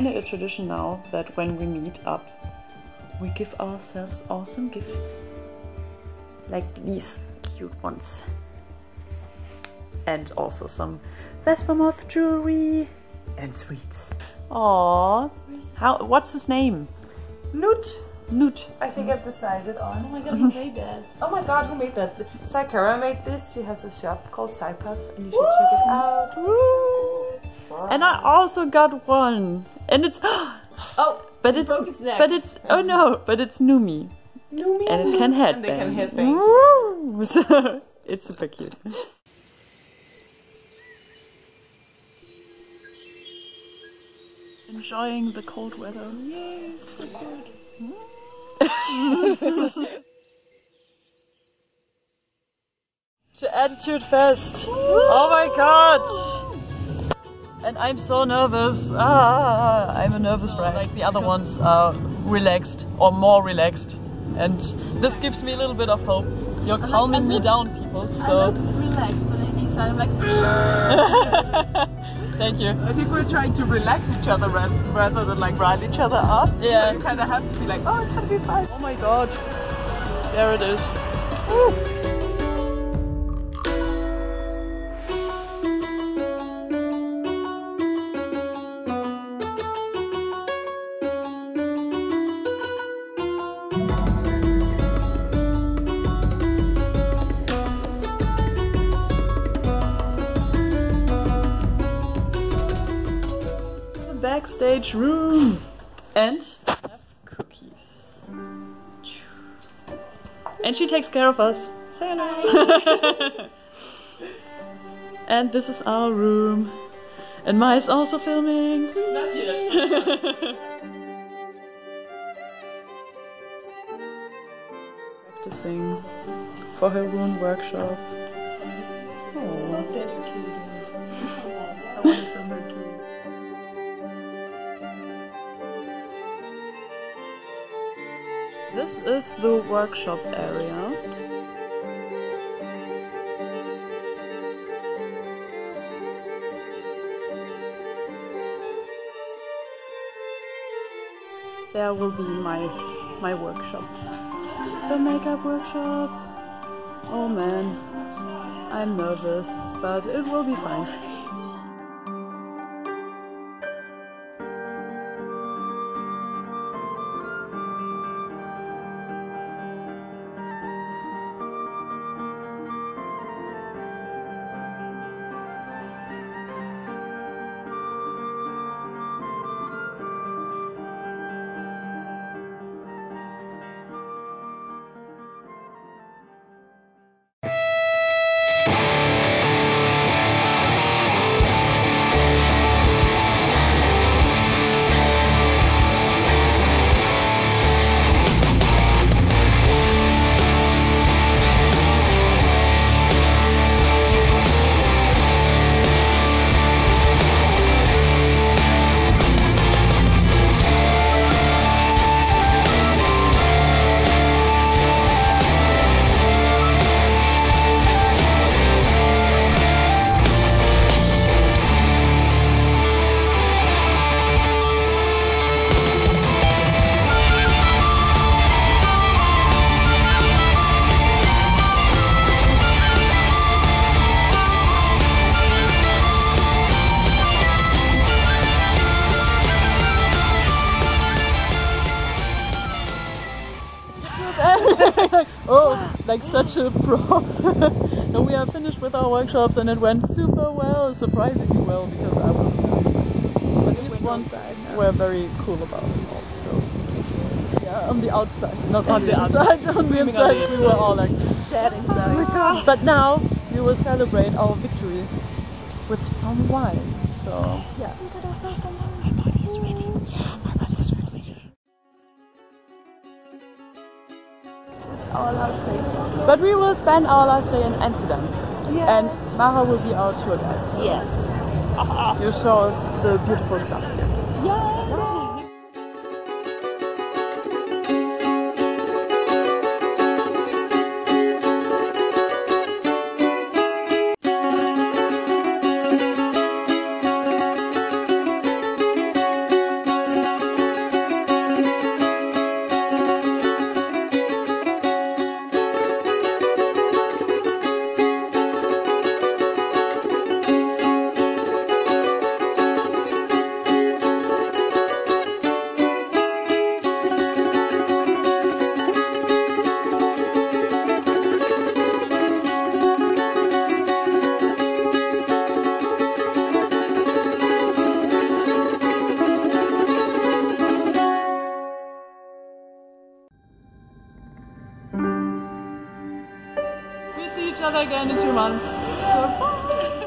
kind of a tradition now that when we meet up, we give ourselves awesome gifts. Like these cute ones. And also some Vespa Moth jewelry and sweets. Aww. What's his name? Newt. Newt. I think I've decided on. Oh my god, who made that? Oh my god, who made that? Psychara made this. She has a shop called Psychara, and you should check it out. Woo. Wow. And I also got one. And it's oh, but it's oh no, but it's Numi. Numi. And it can headbang. And they can headbang. So it's super cute. Enjoying the cold weather. Yay, so good. To Attitudefest! Oh my god! And I'm so nervous. I'm a nervous wreck. Like the other ones are relaxed or more relaxed. And this gives me a little bit of hope. You're calming me down, people. So I look relaxed, but inside I'm like thank you. I think we're trying to relax each other rather than like rile each other up. Yeah. So you kind of have to be like, oh, it's gonna be fine. Oh my god. There it is. Woo. Backstage room and have cookies. And she takes care of us. Say hello. And this is our room. And Mai is also filming. Not yet. Practicing for her rune workshop. So dedicated. I want to film her too. This is the workshop area. There will be my workshop. The makeup workshop. Oh man, I'm nervous, but it will be fine. Oh, like such a pro. No, we are finished with our workshops and it went super well, surprisingly well, because I wasn't nervous. But these ones were very cool about it also. Yeah, on the outside, not on the inside. On the inside we were all like sad inside. Oh my gosh. But now we will celebrate our victory with some wine. So yes. My body is ready. Yeah, my body is ready. It's our last day. But we will spend our last day in Amsterdam. Yes. And Mara will be our tour guide. So yes. You show us the beautiful stuff here. Yes. each other again in 2 months. So bye!